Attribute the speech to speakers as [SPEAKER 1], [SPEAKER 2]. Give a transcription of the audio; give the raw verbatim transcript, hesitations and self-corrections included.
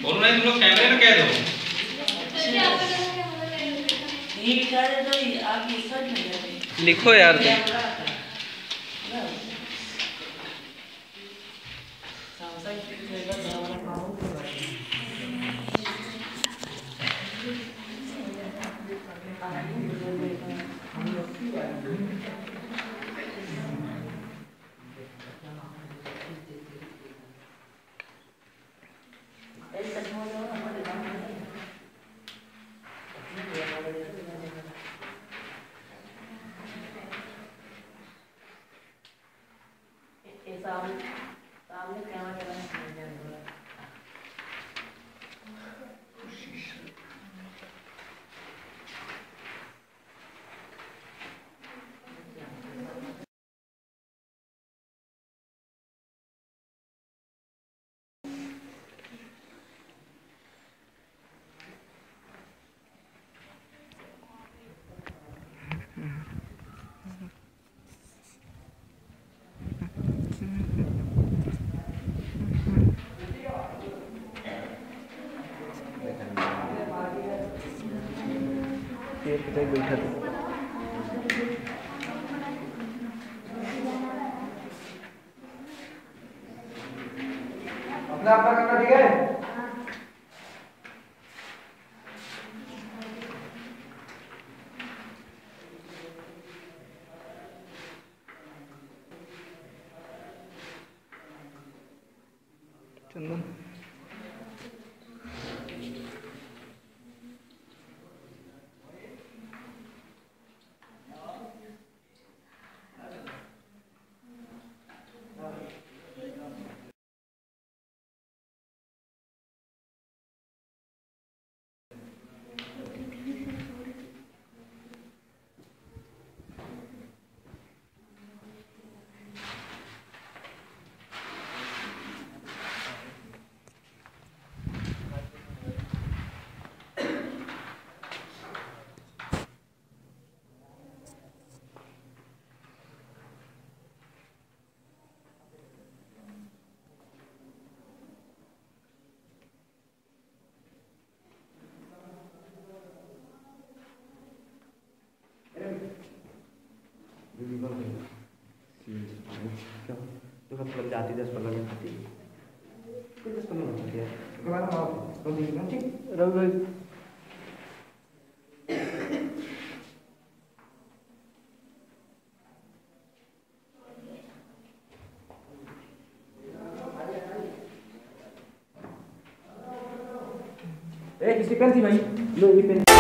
[SPEAKER 1] बोलो नहीं, तुम लोग कैमरे में कह दो। लिखो यार तुम। सामने कैमरा बैठा था। अपना अपना करना ठीक है। चंदन क्या तो सब लग जाती दस पंद्रह मिनट खाती है दस पंद्रह मिनट खाती है उसके बाद हम आप तो देखना ठीक रवि ए किसकी पेन थी भाई लो ये पेन